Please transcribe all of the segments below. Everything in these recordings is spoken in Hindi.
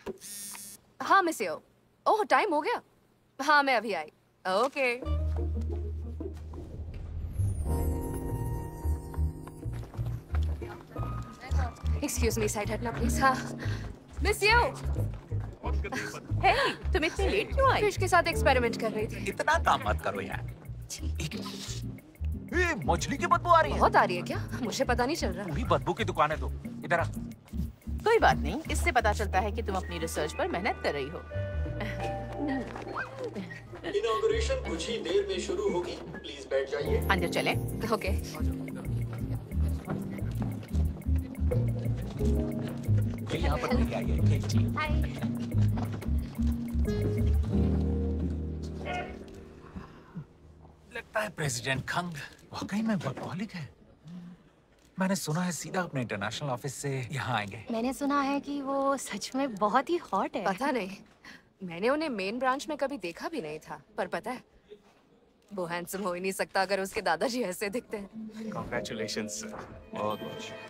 हाँ मिस यो। ओह टाइम हो गया। हाँ मैं अभी आई। ओके। एक्सक्यूज मी, साइड हटना प्लीज। हाँ मिस यो। हे, तुम इतनी लेट क्यों आई? फिश के साथ एक्सपेरिमेंट कर रही थी। इतना काम मत करो यार। ए, मछली की बदबू आ रही है। बहुत आ रही है क्या? मुझे पता नहीं चल रहा। पूरी बदबू की दुकान है तो इधर आ। कोई बात नहीं, इससे पता चलता है कि तुम अपनी रिसर्च पर मेहनत कर रही हो। इनॉग्रेशन कुछ ही देर में शुरू होगी, प्लीज बैठ जाइए। अंदर चलें। ओके। ये यहाँ पर नहीं आई है केक जी। लगता है प्रेसिडेंट खंग वाकई में वर्कहॉलिक है। मैंने सुना है सीधा अपने इंटरनेशनल ऑफिस से यहाँ आएंगे। मैंने सुना है कि वो सच में बहुत ही हॉट है। पता नहीं, मैंने उन्हें मेन ब्रांच में कभी देखा भी नहीं था, पर पता है वो हैंडसम हो ही नहीं सकता अगर उसके दादाजी ऐसे दिखते हैं। Congratulations sir. बहुत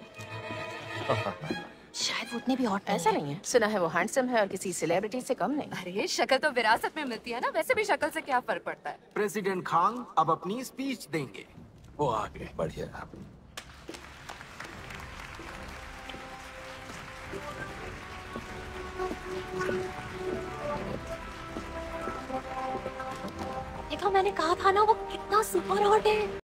शायद वो उतने भी हॉट ऐसा नहीं है, सुना है वो हैंडसम है और किसी सेलिब्रिटी से कम नहीं। अरे शक्ल तो विरासत में मिलती है ना, वैसे भी शक्ल से क्या फर्क पड़ता है। प्रेसिडेंट खान अब अपनी स्पीच देंगे। वो आ गए। बढ़िया। देखो मैंने कहा था ना वो कितना सुपर हॉट है।